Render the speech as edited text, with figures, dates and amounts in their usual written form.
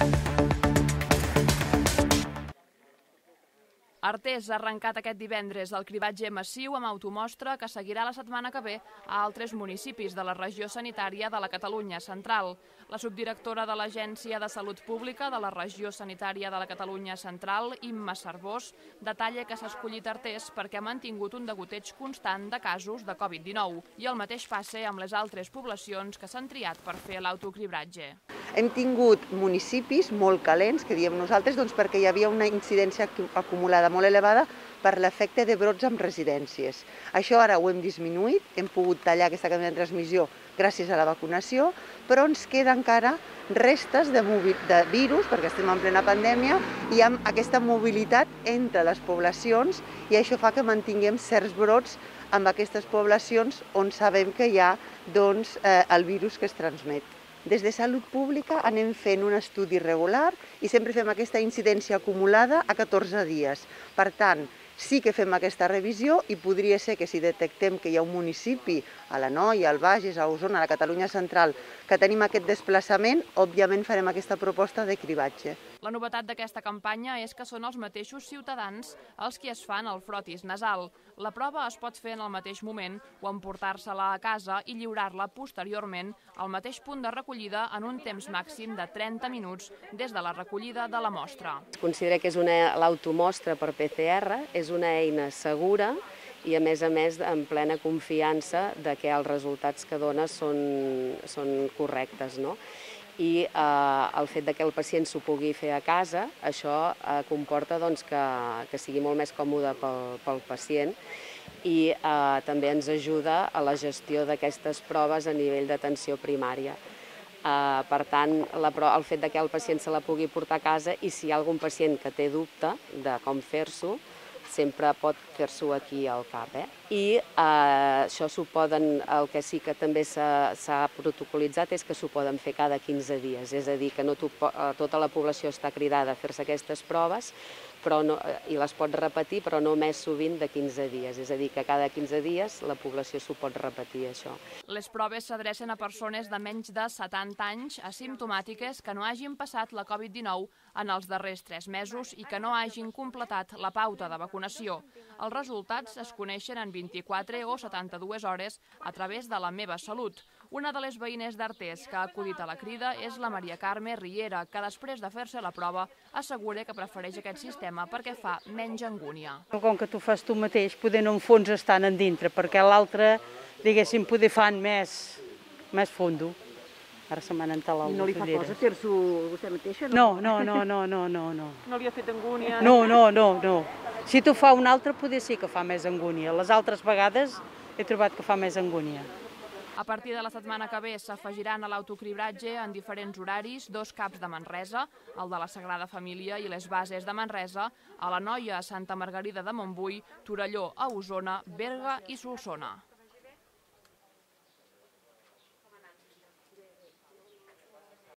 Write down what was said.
Artés ha arrencat aquest divendres el cribatge massiu amb automostra que seguirà la setmana que ve a altres municipis de la regió sanitària de la Catalunya Central. La subdirectora de l'Agència de Salut Pública de la regió sanitària de la Catalunya Central, Imma Cervós, detalla que s'ha escollit Artés perquè ha mantingut un degoteig constant de casos de Covid-19 i el mateix passa amb les altres poblacions que s'han triat per fer l'autocribratge. Hem tingut municipis molt calents, que diem nosaltres, perquè hi havia una incidència acumulada molt elevada per l'efecte de brots en residències. Això ara ho hem disminuït, hem pogut tallar aquesta cadena de transmissió gràcies a la vacunació, però ens queda encara restes de virus, perquè estem en plena pandèmia, i amb aquesta mobilitat entre les poblacions, i això fa que mantinguem certs brots amb aquestes poblacions on sabem que hi ha el virus que es transmet. Des de Salut Pública anem fent un estudi regular i sempre fem aquesta incidència acumulada a 14 dies. Per tant, sí que fem aquesta revisió i podria ser que si detectem que hi ha un municipi, a l'Anoia, al Bages, a Osona, a la Catalunya Central, que tenim aquest desplaçament, òbviament farem aquesta proposta de cribatge. La novetat d'aquesta campanya és que són els mateixos ciutadans els qui es fan el frotis nasal. La prova es pot fer en el mateix moment o emportar-se-la a casa i lliurar-la posteriorment al mateix punt de recollida en un temps màxim de 30 minuts des de la recollida de la mostra. Es considera que és l'automostra per PCR, és una eina segura i a més en plena confiança de que els resultats que dona són correctes, no? I el fet que el pacient s'ho pugui fer a casa, això comporta que sigui molt més còmode pel pacient i també ens ajuda a la gestió d'aquestes proves a nivell d'atenció primària. Per tant, el fet que el pacient se la pugui portar a casa i si hi ha algun pacient que té dubte de com fer-s'ho, sempre pot fer-s'ho aquí al CAP. I això el que sí que també s'ha protocolitzat és que s'ho poden fer cada 15 dies, és a dir, que no tota la població està cridada a fer-se aquestes proves i les pot repetir, però no més sovint de 15 dies, és a dir, que cada 15 dies la població s'ho pot repetir, això. Les proves s'adrecen a persones de menys de 70 anys asimptomàtiques que no hagin passat la Covid-19 en els darrers 3 mesos i que no hagin completat la pauta de vacunació. Els resultats es coneixen en 24 o 72 hores a través de la Meva Salut. Una de les veïnes d'Artés que ha acudit a la crida és la Maria Carme Riera, que després de fer-se la prova assegura que prefereix aquest sistema perquè fa menys angúnia. Com que tu fas tu mateix, poder no en fons estan en dintre, perquè l'altre, diguéssim, poder fan més fondo. Ara se m'han entelat les ulleres. I no li fa cosa fer-s'ho vostè mateixa? No. No li ha fet angúnia? No. Si t'ho fa un altre, poder sí que fa més angúnia. Les altres vegades he trobat que fa més angúnia. A partir de la setmana que ve s'afegiran a l'autocribratge en diferents horaris 2 CAPs de Manresa, el de la Sagrada Família i les Bases de Manresa, a l'Anoia, a Santa Margarida de Montbui, Torelló, a Osona, Berga i Solsona.